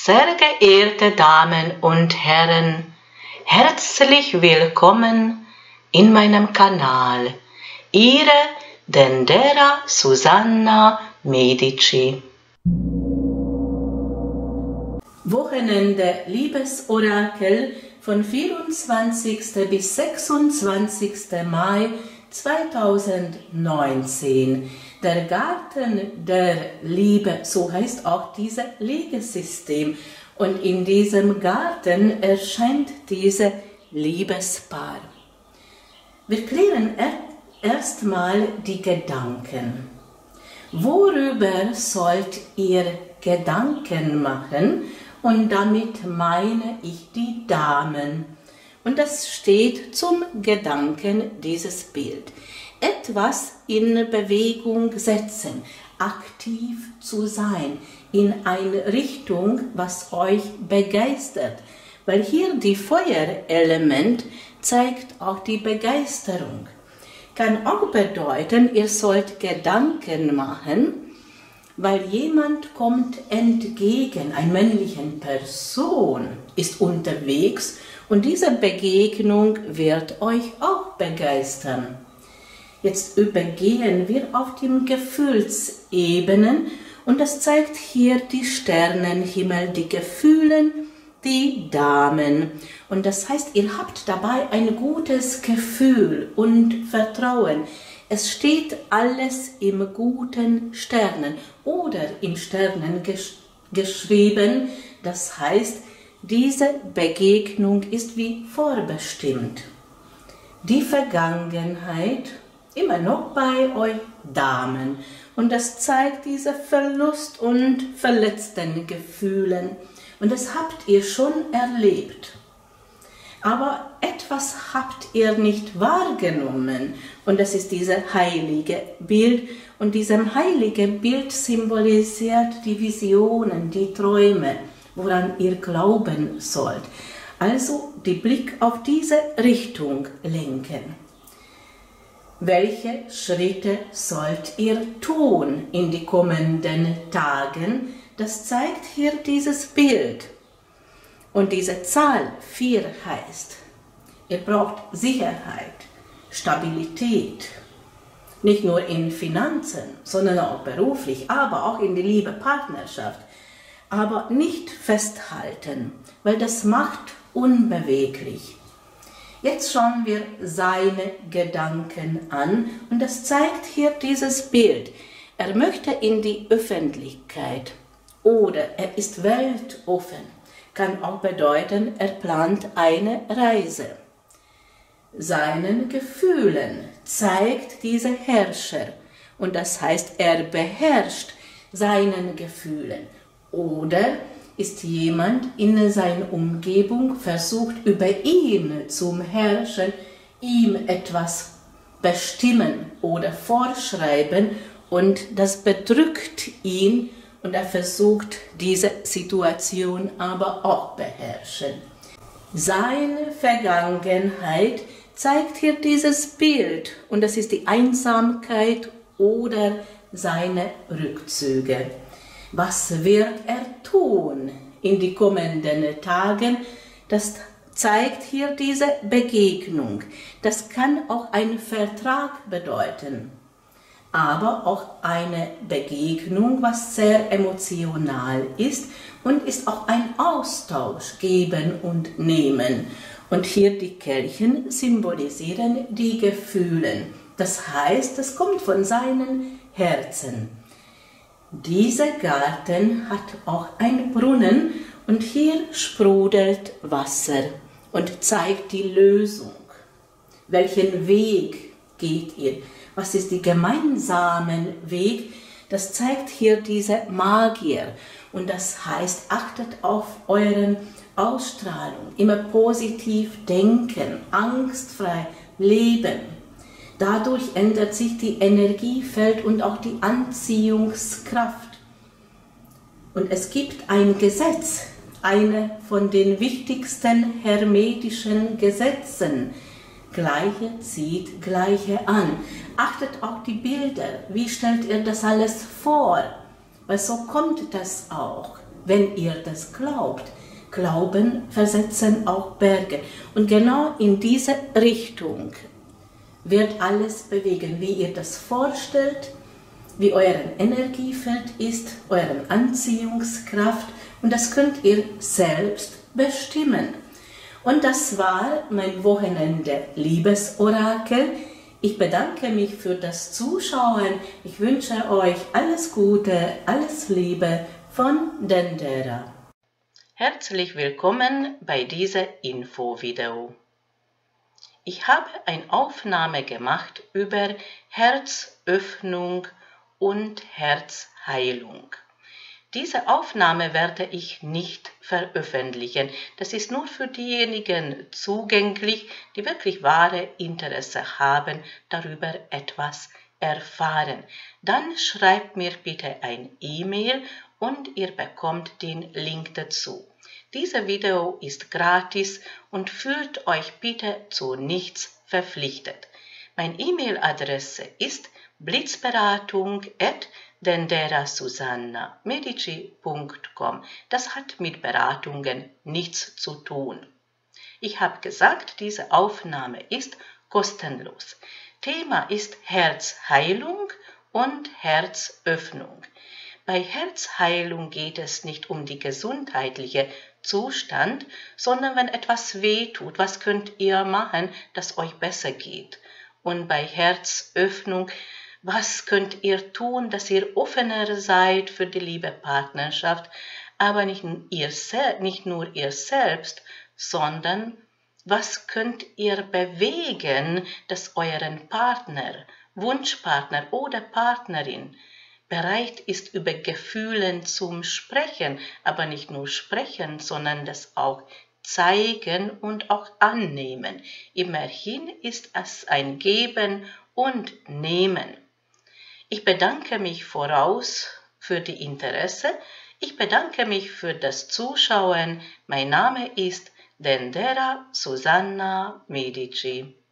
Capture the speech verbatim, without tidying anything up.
Sehr geehrte Damen und Herren, herzlich willkommen in meinem Kanal. Ihre Dendera Susanna Medici. Wochenende Liebesorakel von vierundzwanzigsten bis sechsundzwanzigsten Mai zweitausendneunzehn. Der Garten der Liebe, so heißt auch dieses Legesystem. Und in diesem Garten erscheint dieses Liebespaar. Wir klären erstmal die Gedanken. Worüber sollt ihr Gedanken machen? Und damit meine ich die Damen. Und das steht zum Gedanken dieses Bild. Etwas in Bewegung setzen, aktiv zu sein, in eine Richtung, was euch begeistert. Weil hier die Feuerelement zeigt auch die Begeisterung. Kann auch bedeuten, ihr sollt Gedanken machen, weil jemand kommt entgegen, eine männliche Person ist unterwegs und diese Begegnung wird euch auch begeistern. Jetzt übergehen wir auf die Gefühlsebenen und das zeigt hier die Sternenhimmel, die Gefühle, die Damen. Und das heißt, ihr habt dabei ein gutes Gefühl und Vertrauen. Es steht alles im guten Sternen oder in Sternen gesch geschrieben. Das heißt, diese Begegnung ist wie vorbestimmt. Die Vergangenheit immer noch bei euch Damen. Und das zeigt diese Verlust und verletzten Gefühlen. Und das habt ihr schon erlebt. Aber etwas habt ihr nicht wahrgenommen. Und das ist dieses heilige Bild. Und diesem heiligen Bild symbolisiert die Visionen, die Träume, woran ihr glauben sollt. Also den Blick auf diese Richtung lenken. Welche Schritte sollt ihr tun in die kommenden Tagen? Das zeigt hier dieses Bild. Und diese Zahl vier heißt, ihr braucht Sicherheit, Stabilität. Nicht nur in Finanzen, sondern auch beruflich, aber auch in die Liebe, Partnerschaft. Aber nicht festhalten, weil das macht unbeweglich. Jetzt schauen wir seine Gedanken an und das zeigt hier dieses Bild. Er möchte in die Öffentlichkeit oder er ist weltoffen. Kann auch bedeuten, er plant eine Reise. Seinen Gefühlen zeigt dieser Herrscher und das heißt, er beherrscht seinen Gefühlen oder ist jemand in seiner Umgebung versucht, über ihn zum Herrschen, ihm etwas bestimmen oder vorschreiben und das bedrückt ihn und er versucht, diese Situation aber auch beherrschen. Seine Vergangenheit zeigt hier dieses Bild und das ist die Einsamkeit oder seine Rückzüge. Was wird er tun in die kommenden Tagen? Das zeigt hier diese Begegnung. Das kann auch ein Vertrag bedeuten, aber auch eine Begegnung, was sehr emotional ist und ist auch ein Austausch, geben und nehmen. Und hier die Kelchen symbolisieren die Gefühle. Das heißt, es kommt von seinem Herzen. Dieser Garten hat auch einen Brunnen und hier sprudelt Wasser und zeigt die Lösung. Welchen Weg geht ihr? Was ist der gemeinsame Weg? Das zeigt hier diese Magier und das heißt, achtet auf euren Ausstrahlung, immer positiv denken, angstfrei leben. Dadurch ändert sich die Energiefeld und auch die Anziehungskraft. Und es gibt ein Gesetz, eine von den wichtigsten hermetischen Gesetzen. Gleiche zieht Gleiche an. Achtet auch die Bilder. Wie stellt ihr das alles vor? Weil so kommt das auch. wenn ihr das glaubt. Glauben versetzen auch Berge. Und genau in diese Richtung wird alles bewegen, wie ihr das vorstellt, wie euren Energiefeld ist, euren Anziehungskraft. Und das könnt ihr selbst bestimmen. Und das war mein Wochenende Liebesorakel. Ich bedanke mich für das Zuschauen. Ich wünsche euch alles Gute, alles Liebe von Dendera. Herzlich willkommen bei diesem Infovideo. Ich habe eine Aufnahme gemacht über Herzöffnung und Herzheilung. Diese Aufnahme werde ich nicht veröffentlichen. Das ist nur für diejenigen zugänglich, die wirklich wahre Interesse haben, darüber etwas erfahren. Dann schreibt mir bitte ein E-Mail und ihr bekommt den Link dazu. Dieses Video ist gratis und fühlt euch bitte zu nichts verpflichtet. Meine E-Mail-Adresse ist blitzberatung at dendera susanna medici punkt com. Das hat mit Beratungen nichts zu tun. Ich habe gesagt, diese Aufnahme ist kostenlos. Thema ist Herzheilung und Herzöffnung. Bei Herzheilung geht es nicht um die gesundheitliche Zustand, sondern wenn etwas weh tut, was könnt ihr machen, dass euch besser geht? Und bei Herzöffnung, was könnt ihr tun, dass ihr offener seid für die Liebepartnerschaft, aber nicht, ihr, nicht nur ihr selbst, sondern was könnt ihr bewegen, dass euren Partner, Wunschpartner oder Partnerin bereit ist, über Gefühle zum Sprechen, aber nicht nur sprechen, sondern das auch zeigen und auch annehmen. Immerhin ist es ein Geben und Nehmen. Ich bedanke mich voraus für die Interesse. Ich bedanke mich für das Zuschauen. Mein Name ist Dendera Susanna Medici.